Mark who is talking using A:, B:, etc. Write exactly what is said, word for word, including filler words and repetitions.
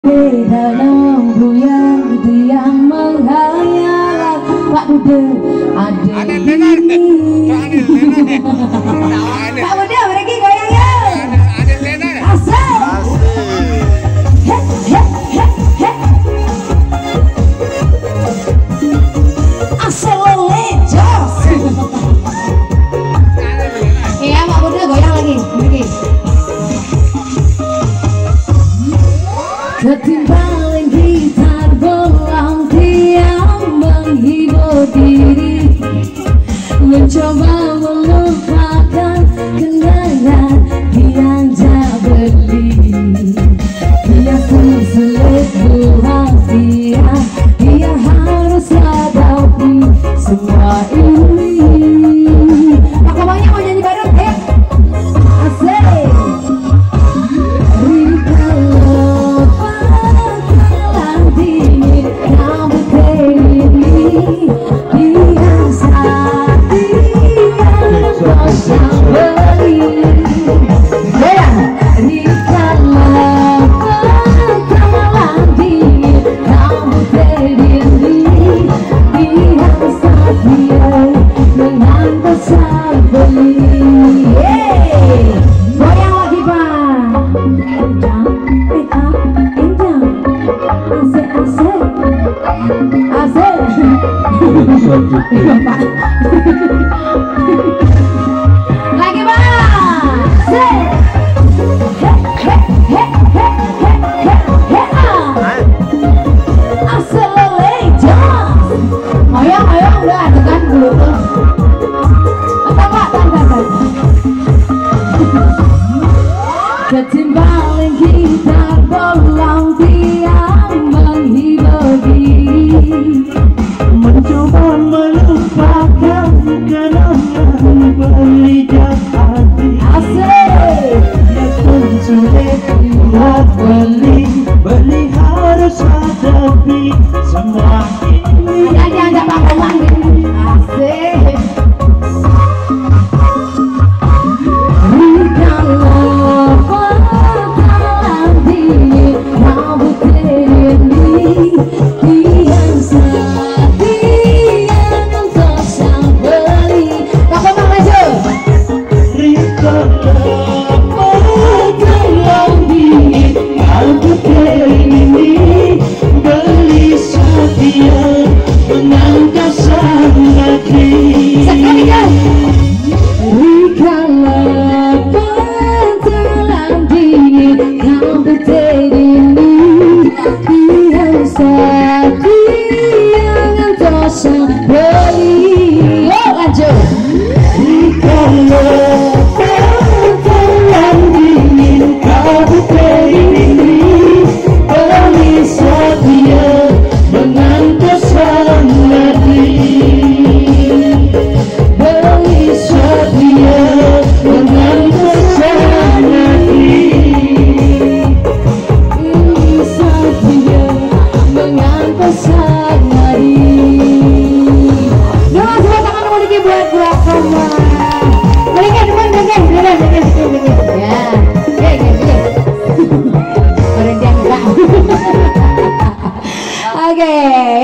A: dalam buyang tiang menghayal Pak Bude ada ini Pak Bude pergi goyang ya asal asal lejos iya Pak Bude goyang lagi pergi ketimbang gitar bolang tiang menghibur diri mencoba melupakan kenangan yang tak beli dia tersulit buang dia dia harus hadapi semua ini Pak Komangnya mau nyanyi bareng ya asik lagi bang goyang goyang udah tekan dulu tuh apa pak tangan ketimbang gitar bolang tiang menghibur diri
B: mencoba melupakan kenangan berlidah hati
A: asik
B: dia pun sulit buat beli beli harus hadapi semua ini
A: nyanyi aja Pak Komang asik kalau bakalan dingin rambut ini yang oke